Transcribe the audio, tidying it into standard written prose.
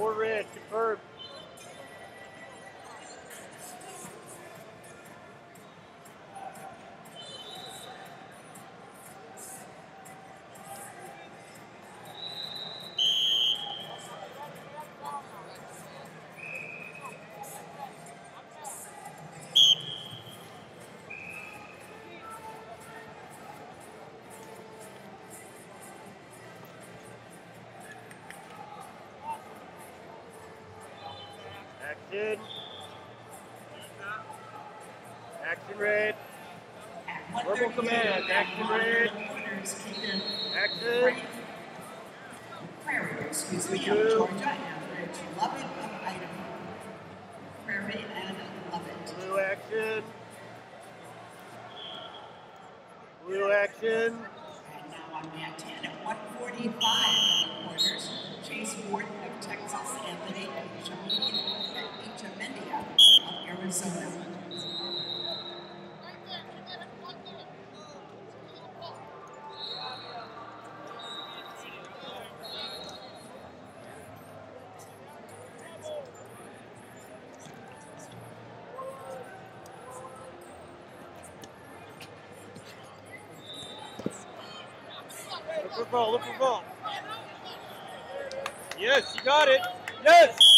4 red, confirmed. Action. Action red. Verbal command. Action red. Action. Prairie, excuse me, of Georgia, and Lovett of Idaho. Prairie and Lovett. Blue action. Blue action. And now on mat 10 at 1:45 in the quarters, Chase Ward of Texas, Anthony Echamendia of Arizona. Look for ball, look for ball. Yes, you got it. Yes!